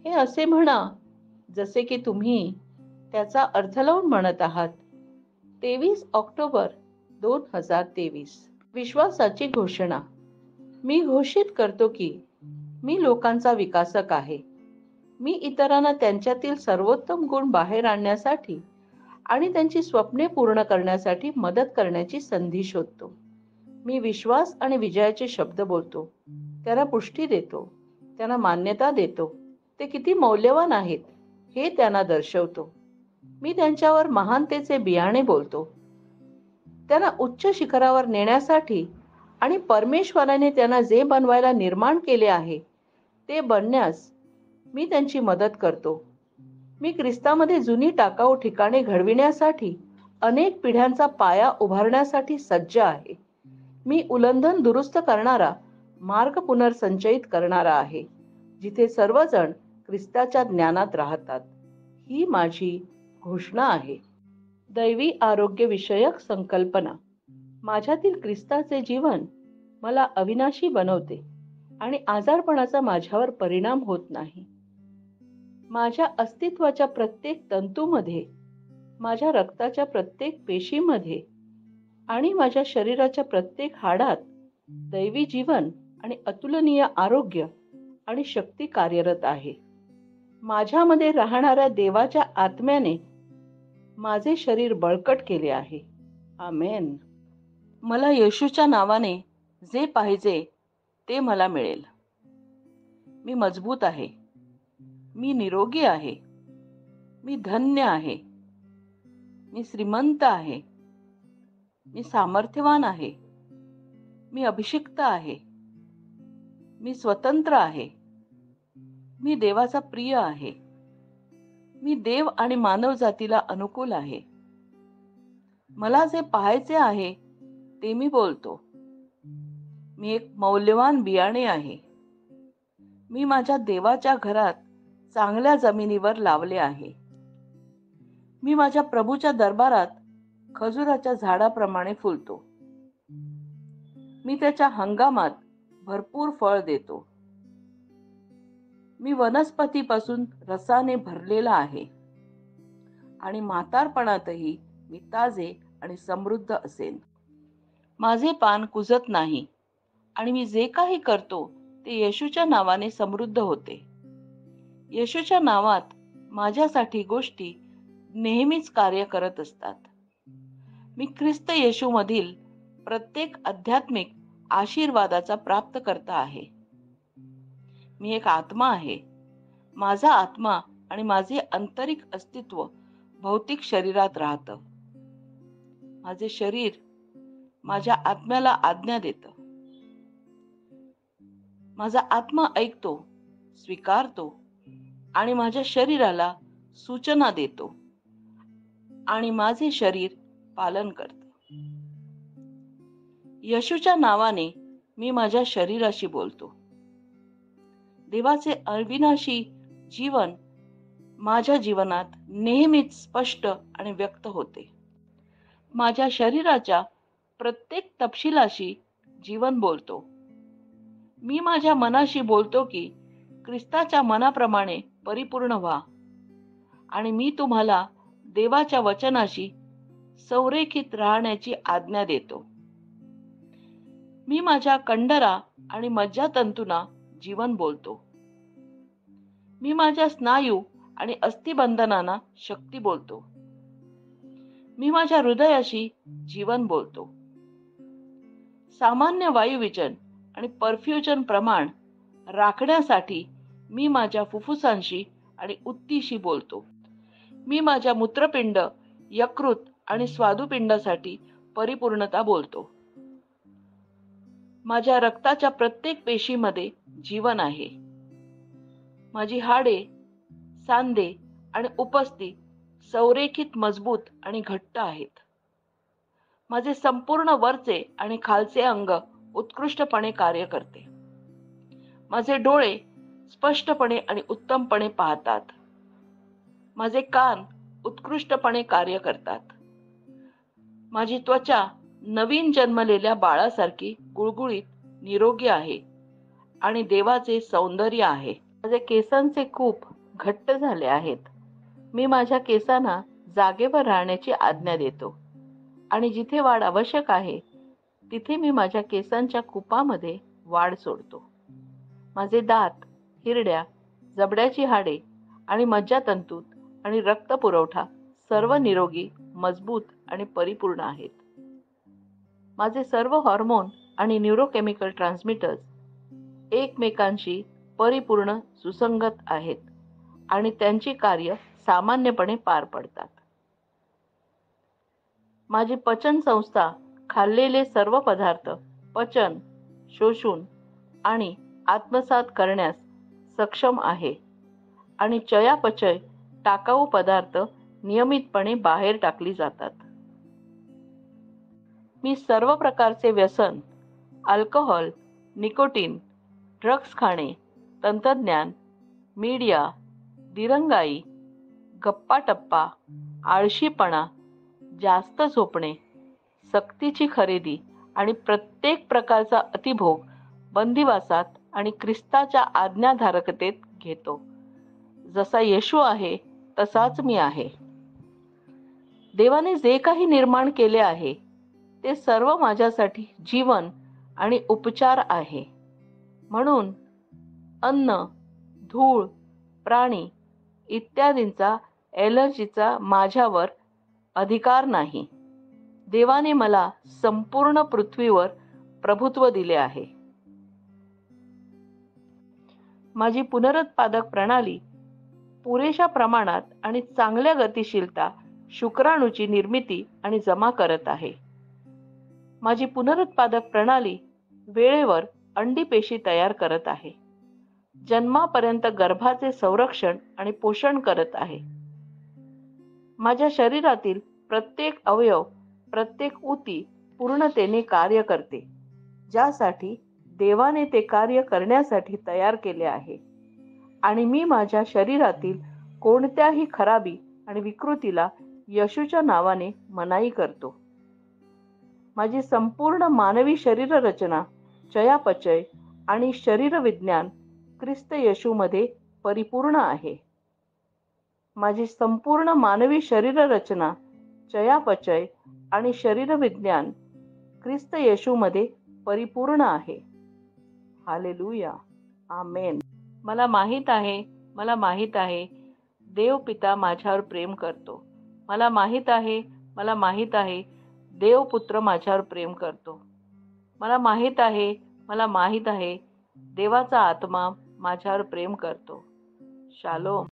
हे असे म्हणा जसे की तुम्ही त्याचा अर्थ लावून म्हणत आहात. 23 ऑक्टोबर 2023. विश्वासाची घोषणा. मी घोषित करतो की मी लोकांचा विकासक आहे. मी इतरांना त्यांच्यातील सर्वोत्तम गुण बाहेर आणण्यासाठी आणि त्यांची स्वप्ने पूर्ण करण्यासाठी मदत करण्याची संधी शोधतो. मी विश्वास आणि विजयाचे शब्द बोलतो, त्यांना पुष्टी देतो, त्यांना मान्यता देतो. ते किती मौल्यवान आहेत हे त्यांना दर्शवतो. मी त्यांच्यावर महानतेचे बियाणे बोलतो, त्यांना उच्च शिखरावर नेण्यासाठी आणि परमेश्वराने त्यांना जे बनवायला निर्माण केले आहे ते बनण्यास मी त्यांची मदत करतो. मी ख्रिस्तामध्ये जुनी टाकाऊ ठिकाणे घडविण्यासाठी अनेक पिढ्यांचा पाया उभारण्यासाठी सज्ज आहे. मी उल्लंघन दुरुस्त करणारा मार्ग पुनर्संचयित करणारा आहे, जिथे सर्वजण ख्रिस्ताच्या ज्ञानात राहतात. ही माझी घोषणा आहे. दैवी आरोग्य विषयक संकल्पना. माझ्यातील ख्रिस्ताचे जीवन मला अविनाशी बनवते आणि आजारपणाचा माझ्यावर परिणाम होत नाही. माझ्या अस्तित्वाच्या प्रत्येक तंतूमध्ये, माझ्या रक्ताच्या प्रत्येक पेशीमध्ये आणि माझ्या शरीराच्या प्रत्येक हाडात दैवी जीवन आणि अतुलनीय आरोग्य आणि शक्ती कार्यरत आहे. माझ्यामध्ये राहणाऱ्या देवाच्या आत्म्याने माझे शरीर बळकट केले आहे. आमेन. मला येशूच्या नावाने जे पाहिजे ते मला मिळेल. मी मजबूत आहे. मी निरोगी आहे. मी धन्य आहे. मी श्रीमंत आहे. मी सामर्थ्यवान आहे. मी अभिषिक्त आहे. मी स्वतंत्र आहे. मी देवाचा प्रिय आहे. मी देव आणि मानव जातीला अनुकूल आहे. मला जे पाहायचे आहे ते मी बोलतो. मी एक मौल्यवान बियाणे आहे. मी माझ्या देवाच्या घरात चांगल्या जमिनीवर लावले आहे. मी माझ्या प्रभूच्या दरबारात खजुराच्या झाडाप्रमाणे फुलतो. मी त्याच्या हंगामात भरपूर फळ देतो. मी वनस्पतीपासून रसाने भरलेला आहे आणि म्हातारपणातही मी ताजे आणि समृद्ध असेन. माझे पान कुजत नाही आणि मी जे काही करतो ते येशूच्या नावाने समृद्ध होते. येशूच्या नावात माझ्यासाठी गोष्टी नेहमीच कार्य करत असतात. मी ख्रिस्त येशूमधील प्रत्येक आध्यात्मिक आशीर्वादाचा प्राप्तकर्ता आहे. मी एक आत्मा आहे. माझा आत्मा आणि माझे आंतरिक अस्तित्व भौतिक शरीरात राहतं. माझे शरीर माझ्या आत्म्याला आज्ञा देतं. माझा आत्मा ऐकतो, स्वीकारतो आणि माझ्या शरीराला सूचना देतो आणि माझे शरीर पालन करतं. येशूच्या नावाने मी माझ्या शरीराशी बोलतो. देवाचे अविनाशी जीवन माझ्या जीवनात नेहमीच स्पष्ट आणि व्यक्त होते. माझ्या शरीराच्या प्रत्येक तपशिलाशी जीवन बोलतो. मी माझ्या मनाशी बोलतो की ख्रिस्ताच्या मनाप्रमाणे परिपूर्ण व्हा आणि मी तुम्हाला देवाच्या वचनाशी संरेखित राहण्याची आज्ञा देतो. मी माझ्या कंडरा आणि मज्जातंतूंना जीवन बोलतो. मी माझ्या स्नायू आणि अस्थिबंधनांना शक्ती बोलतो. मी माझ्या हृदयाशी जीवन बोलतो. सामान्य वायुविजन आणि परफ्युजन प्रमाण राखण्यासाठी मी माझ्या फुफ्फुसांशी आणि उत्तीशी बोलतो. मी माझ्या मूत्रपिंड, यकृत आणि स्वादुपिंडासाठी परिपूर्णता बोलतो. माझ्या रक्ताच्या प्रत्येक पेशीमध्ये जीवन आहे. माझी हाडे, सांधे आणि उपस्थी संरेखित, मजबूत आणि घट्ट आहेत. माझे संपूर्ण वरचे आणि खालचे अंग उत्कृष्टपणे कार्य करते. माझे डोळे स्पष्टपणे आणि उत्तमपणे पाहतात. माझे कान उत्कृष्टपणे कार्य करतात. माझी त्वचा नवीन जन्मलेल्या बाळासारखी गुळगुळीत, निरोगी आहे आणि देवाचे सौंदर्य आहे. माझे केसांचे कूप घट्ट झाले आहेत. मी माझ्या केसांना जागेवर राहण्याची आज्ञा देतो आणि जिथे वाढ आवश्यक आहे तिथे मी माझ्या केसांच्या कूपामध्ये वाढ सोडतो. माझे दात, हिरड्या, जबड्याची हाडे आणि मज्जातंतूत आणि रक्तपुरवठा सर्व निरोगी, मजबूत आणि परिपूर्ण आहेत. माझे सर्व हॉर्मोन आणि न्यूरोकेमिकल ट्रान्समीटर्स एकमेकांशी परिपूर्ण सुसंगत आहेत आणि त्यांची कार्य सामान्यपणे पार पडतात. माझी पचन संस्था खाल्लेले सर्व पदार्थ पचन, शोषून आणि आत्मसात करण्यास सक्षम आहे आणि चयापचय टाकाऊ पदार्थ नियमितपणे बाहेर टाकली जातात. मी सर्व प्रकारचे व्यसन, अल्कोहोल, निकोटीन, ड्रग्ज खाणे, तंत्रज्ञान, मीडिया, दिरंगाई, गप्पाटप्पा, आळशीपणा, जास्त झोपणे, सक्तीची खरेदी आणि प्रत्येक प्रकारचा अतिभोग बंदिवासात आणि ख्रिस्ताच्या आज्ञाधारकतेत घेतो. जसा येशू आहे तसाच मी आहे. देवाने जे काही निर्माण केले आहे ते सर्व माझ्यासाठी जीवन आणि उपचार आहे. म्हणून अन्न, धूळ, प्राणी इत्यादींचा ॲलर्जीचा माझ्यावर अधिकार नाही. देवाने मला संपूर्ण पृथ्वीवर प्रभुत्व दिले आहे. माझी पुनरुत्पादक प्रणाली पुरेशा प्रमाणात आणि चांगल्या गतिशीलता शुक्राणूची निर्मिती आणि जमा करत आहे. माझी पुनरुत्पादक प्रणाली वेळेवर अंडी पेशी तयार करत आहे. जन्मापर्यंत गर्भाचे संरक्षण आणि पोषण करत आहे. माझ्या शरीरातील प्रत्येक अवयव, प्रत्येक ऊती पूर्णतेने कार्य करते, ज्यासाठी देवाने ते कार्य करण्यासाठी तयार केले आहे. आणि मी माझ्या शरीरातील कोणत्याही खराबी आणि विकृतीला येशूच्या नावाने मनाई करतो. माझी संपूर्ण मानवी शरीर रचना, चयापचय आणि शरीर विज्ञान ख्रिस्त येशूमध्ये परिपूर्ण आहे. माझी संपूर्ण मानवी शरीर रचना, चयापचय आणि शरीर विज्ञान ख्रिस्त येशूमध्ये परिपूर्ण आहे. Hallelujah, amen. मला माहीत आहे, देव पिता माझ्यावर प्रेम करतो. मला माहीत आहे, देव पुत्र माझ्यावर प्रेम करतो. मला माहीत आहे, देवाचा आत्मा माझ्यावर प्रेम करतो. शालोम.